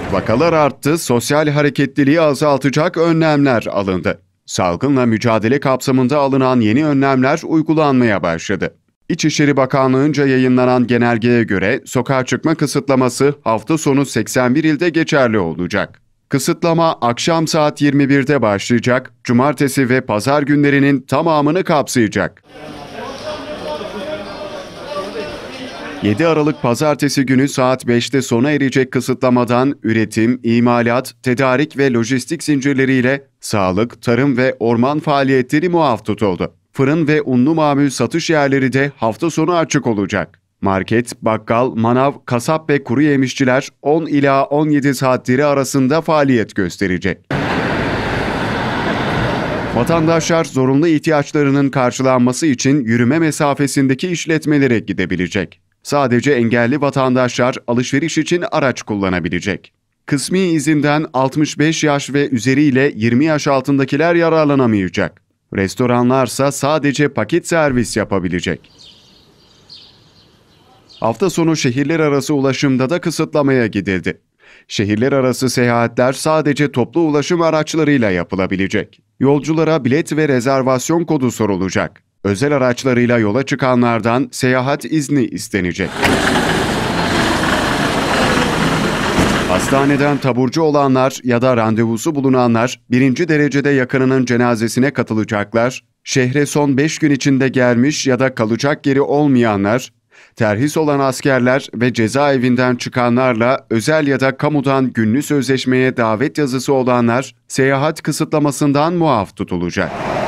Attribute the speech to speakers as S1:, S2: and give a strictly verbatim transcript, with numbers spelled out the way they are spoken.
S1: Vakalar arttı, sosyal hareketliliği azaltacak önlemler alındı. Salgınla mücadele kapsamında alınan yeni önlemler uygulanmaya başladı. İçişleri Bakanlığı'nca yayınlanan genelgeye göre sokağa çıkma kısıtlaması hafta sonu seksen bir ilde geçerli olacak. Kısıtlama akşam saat yirmi birde başlayacak, cumartesi ve pazar günlerinin tamamını kapsayacak. yedi Aralık Pazartesi günü saat beşte sona erecek kısıtlamadan üretim, imalat, tedarik ve lojistik zincirleriyle sağlık, tarım ve orman faaliyetleri muaf tutuldu. Fırın ve unlu mamul satış yerleri de hafta sonu açık olacak. Market, bakkal, manav, kasap ve kuru yemişçiler on ila on yedi saatleri arasında faaliyet gösterecek. Vatandaşlar zorunlu ihtiyaçlarının karşılanması için yürüme mesafesindeki işletmelere gidebilecek. Sadece engelli vatandaşlar alışveriş için araç kullanabilecek. Kısmi izinden altmış beş yaş ve üzeriyle yirmi yaş altındakiler yararlanamayacak. Restoranlarsa sadece paket servis yapabilecek. Hafta sonu şehirler arası ulaşımda da kısıtlamaya gidildi. Şehirler arası seyahatler sadece toplu ulaşım araçlarıyla yapılabilecek. Yolculara bilet ve rezervasyon kodu sorulacak. Özel araçlarıyla yola çıkanlardan seyahat izni istenecek. Hastaneden taburcu olanlar ya da randevusu bulunanlar birinci derecede yakınının cenazesine katılacaklar. Şehre son beş gün içinde gelmiş ya da kalacak yeri olmayanlar, terhis olan askerler ve cezaevinden çıkanlarla özel ya da kamudan günlü sözleşmeye davet yazısı olanlar seyahat kısıtlamasından muaf tutulacak.